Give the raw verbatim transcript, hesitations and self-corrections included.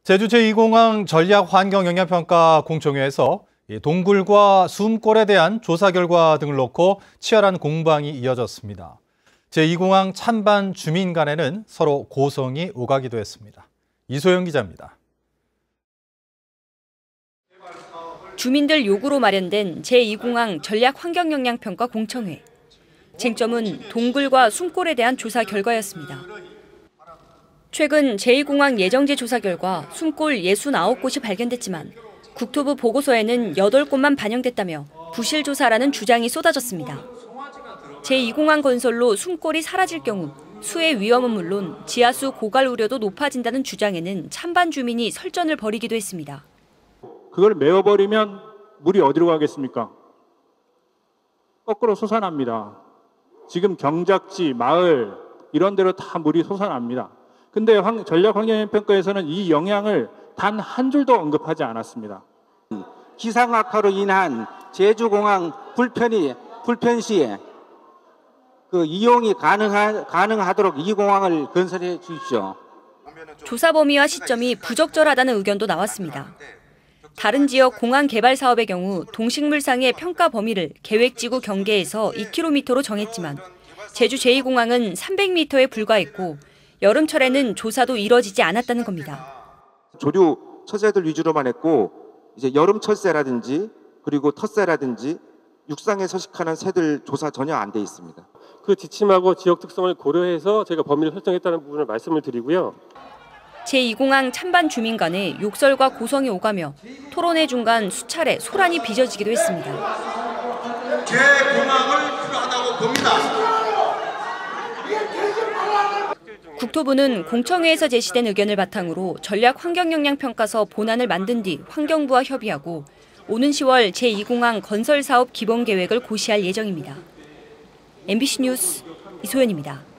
제주 제이 공항 전략 환경 영향 평가 공청회에서 동굴과 숨골에 대한 조사 결과 등을 놓고 치열한 공방이 이어졌습니다. 제이 공항 찬반 주민 간에는 서로 고성이 오가기도 했습니다. 이소영 기자입니다. 주민들 요구로 마련된 제이 공항 전략 환경 영향 평가 공청회. 쟁점은 동굴과 숨골에 대한 조사 결과였습니다. 최근 제이 공항 예정지 조사 결과 숨골 육십구 곳이 발견됐지만 국토부 보고서에는 여덟 곳만 반영됐다며 부실 조사라는 주장이 쏟아졌습니다. 제이 공항 건설로 숨골이 사라질 경우 수해 위험은 물론 지하수 고갈 우려도 높아진다는 주장에는 찬반 주민이 설전을 벌이기도 했습니다. 그걸 메워버리면 물이 어디로 가겠습니까? 거꾸로 솟아납니다. 지금 경작지, 마을 이런 데로 다 물이 솟아납니다. 근데 전략환경영향평가에서는 이 영향을 단 한 줄도 언급하지 않았습니다. 기상악화로 인한 제주공항 불편이, 불편 시에 그 이용이 가능하, 가능하도록 이 공항을 건설해 주십시오. 조사 범위와 시점이 부적절하다는 의견도 나왔습니다. 다른 지역 공항 개발 사업의 경우 동식물상의 평가 범위를 계획지구 경계에서 이 킬로미터로 정했지만 제주 제이 공항은 삼백 미터에 불과했고 여름철에는 조사도 이뤄지지 않았다는 겁니다. 조류 처제들 위주로만 했고 이제 여름 철새라든지 그리고 텃새라든지 육상에 서식하는 새들 조사 전혀 안 돼 있습니다. 그 지침하고 지역 특성을 고려해서 제가 범위를 설정했다는 부분을 말씀을 드리고요. 제이 공항 찬반 주민 간에 욕설과 고성이 오가며 토론회 중간 수차례 소란이 빚어지기도 했습니다. 제 공항을 필요하다고 봅니다. 국토부는 공청회에서 제시된 의견을 바탕으로 전략 환경 영향 평가서 본안을 만든 뒤 환경부와 협의하고 오는 시월 제이 공항 건설 사업 기본 계획을 고시할 예정입니다. 엠비씨 뉴스 이소연입니다.